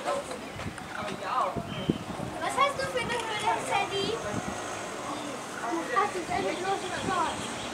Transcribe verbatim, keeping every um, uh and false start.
Was hast du für eine Höhle, Sadie? Du hast jetzt eine große Chance.